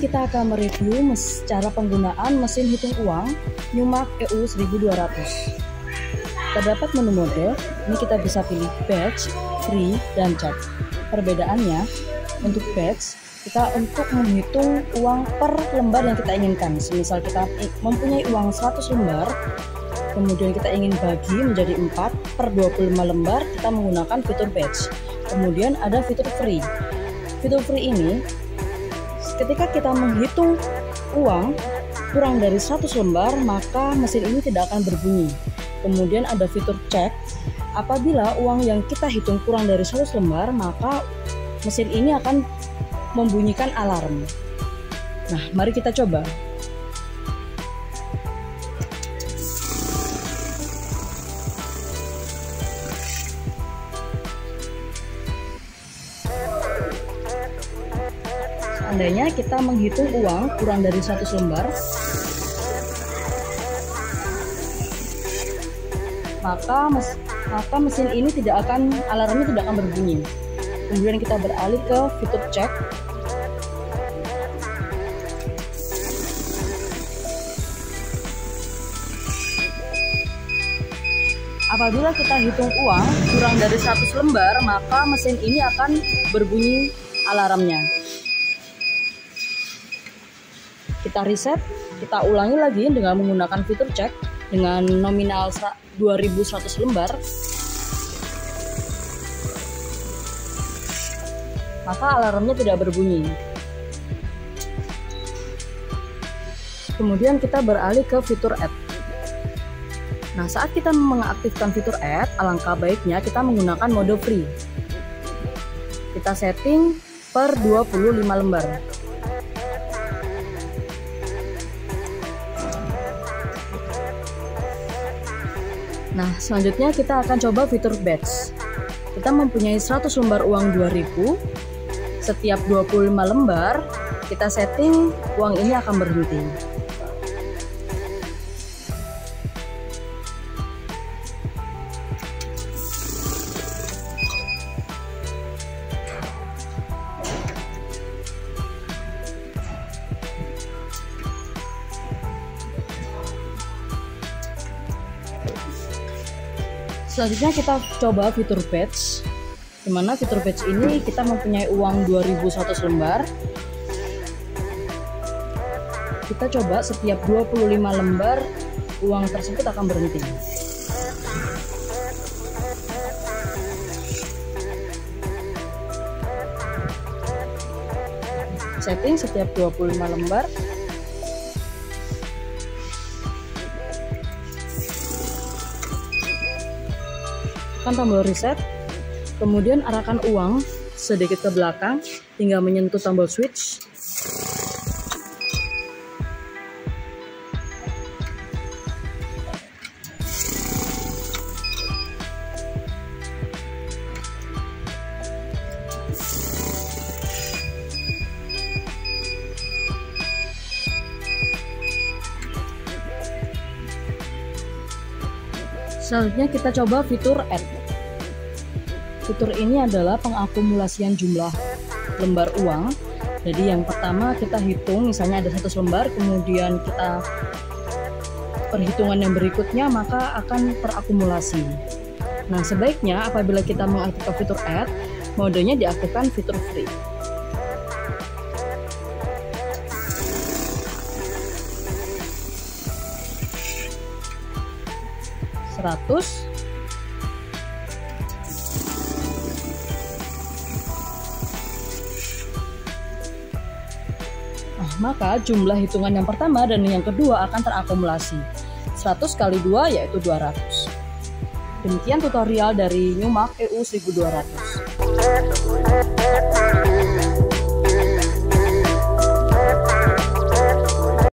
kita akan mereview cara penggunaan mesin hitung uang Newmark EU 1200. Terdapat menu mode, ini kita bisa pilih batch, free, dan check. Perbedaannya, untuk batch, kita untuk menghitung uang per lembar yang kita inginkan. Semisal kita mempunyai uang 100 lembar, kemudian kita ingin bagi menjadi 4 per 25 lembar, kita menggunakan fitur batch. Kemudian ada fitur free. Fitur free ini, ketika kita menghitung uang kurang dari 100 lembar, maka mesin ini tidak akan berbunyi. Kemudian ada fitur check. Apabila uang yang kita hitung kurang dari 100 lembar, maka mesin ini akan membunyikan alarm. Nah, mari kita coba. Seandainya kita menghitung uang kurang dari 100 lembar, maka mesin ini alarmnya tidak akan berbunyi. Kemudian kita beralih ke fitur cek. Apabila kita hitung uang kurang dari 100 lembar, maka mesin ini akan berbunyi alarmnya. Kita reset, kita ulangi lagi dengan menggunakan fitur cek dengan nominal 2100 lembar. Maka alarmnya tidak berbunyi. Kemudian kita beralih ke fitur add. Nah, saat kita mengaktifkan fitur add, alangkah baiknya kita menggunakan mode free. Kita setting per 25 lembar. Nah, selanjutnya kita akan coba fitur batch. Kita mempunyai 100 lembar uang 2000. Setiap 25 lembar, kita setting uang ini akan berhenti. Selanjutnya kita coba fitur batch, dimana fitur batch ini kita mempunyai uang 2100 lembar. Kita coba setiap 25 lembar uang tersebut akan berhenti. Setting setiap 25 lembar. Tombol reset, kemudian arahkan uang sedikit ke belakang hingga menyentuh tombol switch. Selanjutnya kita coba fitur add. Fitur ini adalah pengakumulasian jumlah lembar uang. Jadi yang pertama kita hitung, misalnya ada 100 lembar, kemudian kita perhitungan yang berikutnya maka akan terakumulasi. Nah, sebaiknya apabila kita mengaktifkan fitur add, modenya diaktifkan fitur free. Maka jumlah hitungan yang pertama dan yang kedua akan terakumulasi. 100 kali 2 yaitu 200. Demikian tutorial dari Newmark EU 1200.